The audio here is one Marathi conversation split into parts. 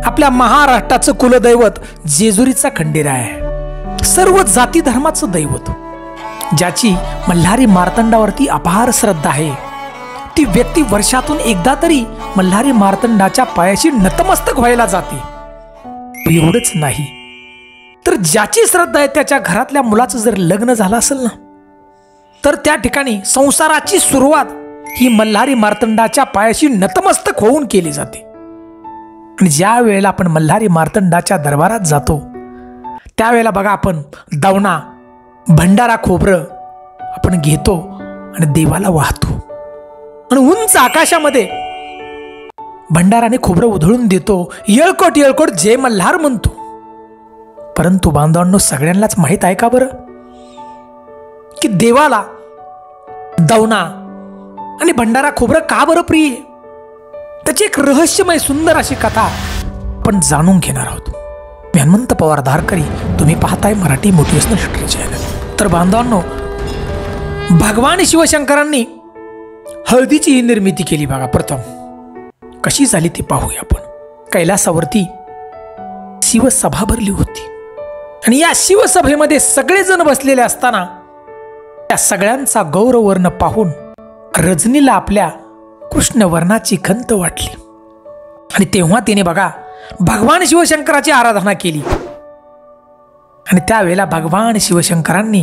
आपल्या महाराष्ट्राचं कुलदैवत जेजुरीचा खंडेराय आहे, सर्व जाती धर्माचं दैवत, ज्याची मल्हारी मार्तंडावरती अपार श्रद्धा आहे. ती व्यक्ती वर्षातून एकदा तरी मल्हारी मार्तंडाच्या पायाशी नतमस्तक व्हायला जाते. एवढंच नाही तर ज्याची श्रद्धा आहे त्याच्या घरातल्या मुलाचं जर लग्न झालं असेल ना, तर त्या ठिकाणी संसाराची सुरुवात ही मल्हारी मार्तंडाच्या पायाशी नतमस्तक होऊन केली जाते. आणि ज्या वेळेला आपण मल्हारी मार्तंडाच्या दरबारात जातो त्यावेळेला बघा आपण दवना भंडारा खोबरं आपण घेतो आणि देवाला वाहतो आणि उंच आकाशामध्ये भंडाराने खोबरं उधळून देतो, येळकोट येळकोट जय मल्हार म्हणतो. परंतु बांधवांनो, सगळ्यांनाच माहित आहे का बरं की देवाला दवना आणि भंडारा खोबरं का बरं प्रिय? त्याची एक रहस्यमय सुंदर अशी कथा आपण जाणून घेणार आहोत. मी हनुमंत पवार धारकरी, तुम्ही पाहताय मराठी मोटिवेशनल हिस्ट्री चॅनल. तर बांधवांनो, भगवान शिवशंकरांनी हळदीची ही निर्मिती केली बघा. प्रथम कशी झाली ती पाहूया आपण. कैलासावरती शिवसभा भरली होती आणि या शिवसभेमध्ये सगळेजण बसलेले असताना त्या सगळ्यांचा गौरवर्ण पाहून रजनीला आपल्या कृष्णवर्णाची खंत वाटली आणि तेव्हा तिने बघा भगवान शिवशंकराची आराधना केली. आणि त्यावेळेला भगवान शिवशंकरांनी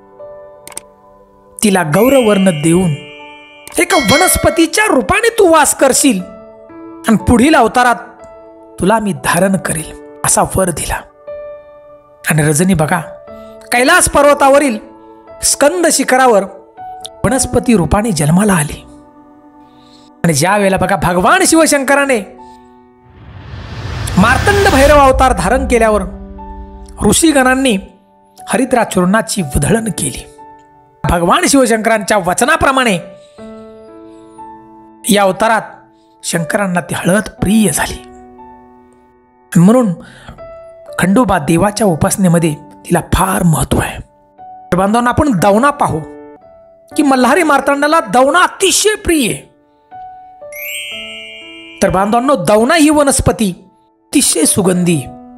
तिला गौरवर्ण देऊन एका वनस्पतीच्या रूपाने तू वास करशील आणि पुढील अवतारात तुला मी धारण करेल असा वर दिला. आणि रजनी बघा कैलास पर्वतावरील स्कंद शिखरावर वनस्पती रूपाने जन्माला आली. आणि ज्या वेळेला बघा भगवान शिवशंकराने मार्तंड भैरव अवतार धारण केल्यावर ऋषीगणांनी हरिद्रा चूर्णाची उधळण केली. भगवान शिवशंकरांच्या वचनाप्रमाणे या अवतारात शंकरांना ती हळद प्रिय झाली. म्हणून खंडोबा देवाच्या उपासनेमध्ये तिला फार महत्व आहे. बांधवांना आपण दवना पाहू की मल्हारी मार्तंडाला दवना अतिशय प्रिय. तर बांधवांनो, दवना ही वनस्पती अतिशय सुगंधी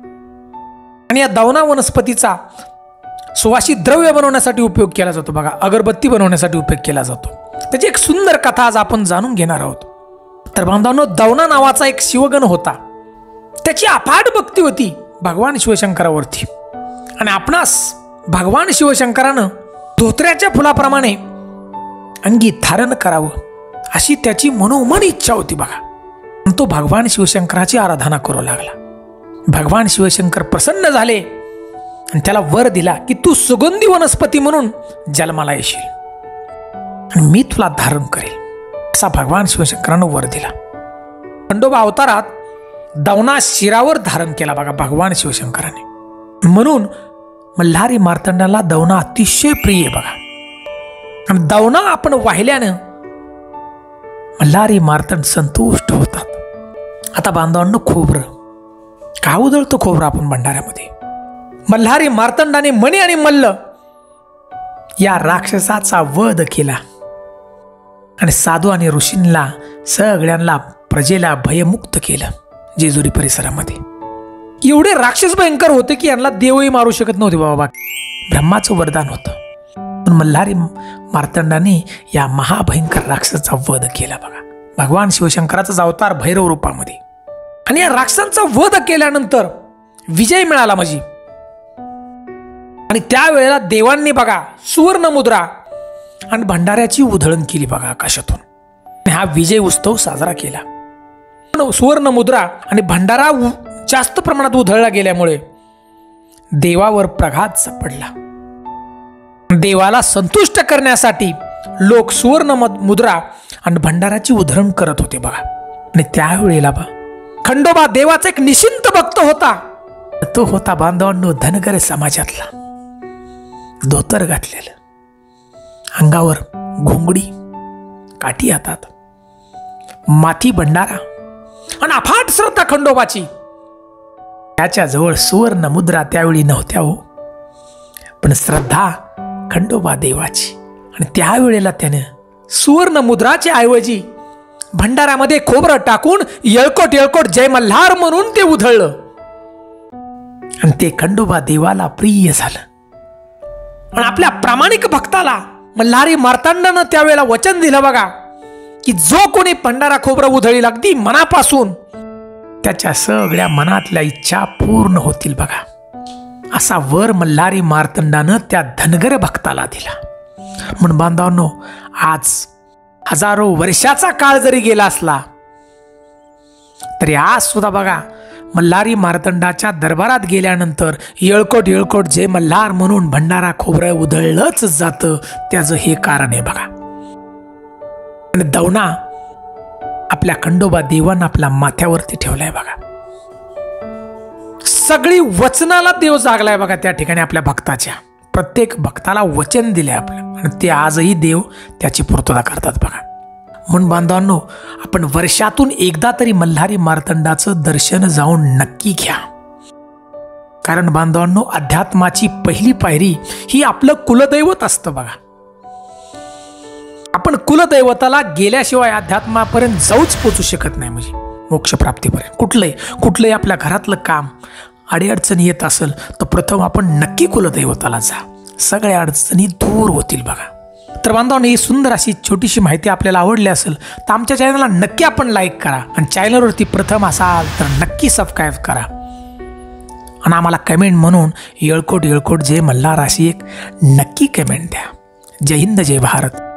आणि या दवना वनस्पतीचा सुवासिक द्रव्य बनवण्यासाठी उपयोग केला जातो बघा. अगरबत्ती बनवण्यासाठी उपयोग केला जातो. त्याची एक सुंदर कथा आज आपण जाणून घेणार आहोत. तर बांधवांनो, दवना नावाचा एक शिवगण होता. त्याची अफाट भक्ती होती भगवान शिवशंकरावरती. आणि आपणास भगवान शिवशंकरानं धोत्र्याच्या फुलाप्रमाणे अंगी धारण करावं अशी त्याची मनोमन इच्छा होती बघा. तो भगवान शिवशंकराची आराधना करू लागला. भगवान शिवशंकर प्रसन्न झाले आणि त्याला वर दिला की तू सुगंधी वनस्पती म्हणून जन्माला येशील आणि मी तुला धारण करेल असा भगवान शिवशंकरानं वर दिला. खंडोबा अवतारात दवना शिरावर धारण केला बघा भगवान शिवशंकराने. म्हणून मल्हारी मार्तंडाला दवना अतिशय प्रिय बघा. आणि दवना आपण वाहिल्यानं मल्हारी मार्तंड संतुष्ट होतात. आता बांधवांनो, खोबरं का उधळतो खोबरं आपण भंडाऱ्यामध्ये? मल्हारी मार्तंडाने मणी आणि मल्ल या राक्षसाचा वध केला आणि साधू आणि ऋषींना सगळ्यांना प्रजेला भयमुक्त केलं. जेजुरी परिसरामध्ये एवढे राक्षस भयंकर होते की यांना देवही मारू शकत नव्हते बाबा. ब्रह्माचं वरदान होतं. पण मल्हारी मार्तंडाने या महाभयंकर राक्षसाचा वध केला बघा. भगवान शिवशंकराचा अवतार भैरव रूपामध्ये. आणि या राक्षसांचा वध केल्यानंतर विजय मिळाला म्हणजे. आणि त्यावेळेला देवांनी बघा सुवर्ण मुद्रा आणि भंडाऱ्याची उधळण केली बघा आकाशातून. हा विजय उत्सव साजरा केला. सुवर्ण मुद्रा आणि भंडारा जास्त प्रमाणात उधळला गेल्यामुळे देवावर प्रघात सापडला. देवाला संतुष्ट करण्यासाठी लोक सुवर्ण मुद्रा आणि भंडाराची उधळण करत होते बघा. आणि त्यावेळेला खंडोबा देवाचा एक निश्चिंत भक्त होता. तो होता बांधवांनो धनगर समाजातला. धोतर घातलेलं, अंगावर घोंगडी, काठी हातात, माथी भंडारा आणि अफाट श्रद्धा खंडोबाची. त्याच्या जवळ सुवर्ण मुद्रा त्यावेळी नव्हत्या हो, पण श्रद्धा खंडोबा देवाची. आणि त्यावेळेला त्याने सुवर्ण मुद्राच्या ऐवजी भंडाऱ्यामध्ये खोबरं टाकून येळकोट येळकोट जय मल्हार म्हणून ते उधळलं आणि ते खंडोबा देवाला प्रिय झालं. आणि आपल्या प्रामाणिक भक्ताला मल्हारी मार्तंडानं त्यावेळेला वचन दिलं बघा, की जो कोणी भंडारा खोबरं उधळील अगदी मनापासून त्याच्या सगळ्या मनातल्या इच्छा पूर्ण होतील बघा. असा वर मल्हारी मार्तंडानं त्या धनगर भक्ताला दिला. म्हणून बांधवांनो, आज हजारो वर्षाचा काळ जरी गेला असला तरी आज सुद्धा बघा मल्हारी मार्तंडाच्या दरबारात गेल्यानंतर येळकोट येळकोट जय मल्हार म्हणून भंडारा खोबरं उधळलंच जातं. त्याचं हे कारण आहे बघा. आणि दवना आपल्या खंडोबा देवानं आपल्या माथ्यावरती ठेवलाय बघा. सगळी वचनाला देव जागलाय बघा त्या ठिकाणी. आपल्या भक्ताच्या प्रत्येक भक्ताला वचन दिले आपलं आणि ते आजही देव त्याची पूर्तता करतात बघा. म्हणून बांधवांनो, आपण वर्षातून एकदा तरी मल्हारी मार्तंडाचं दर्शन जाऊन नक्की घ्या. कारण बांधवांनो, अध्यात्माची पहिली पायरी ही आपलं कुलदैवत असतं बघा. आपण कुलदैवताला गेल्याशिवाय अध्यात्मापर्यंत जाऊच पोचू शकत नाही. म्हणजे मोक्षप्राप्तीपर्यंत कुठलंही आपल्या घरातलं काम अडीअडचणी येत असेल तर प्रथम आपण नक्की कुलदैवताला जा. सगळ्या अडचणी दूर होतील बघा. तर बांधवांनो, ही सुंदर अशी छोटीशी माहिती आपल्याला आवडली असेल तर आमच्या चॅनलला नक्की आपण लाईक करा आणि चॅनलवरती प्रथम असाल तर नक्की सबस्क्राईब करा आणि आम्हाला कमेंट म्हणून येळकोट येळकोट जय मल्हार अशी एक नक्की कमेंट द्या. जय हिंद, जय भारत.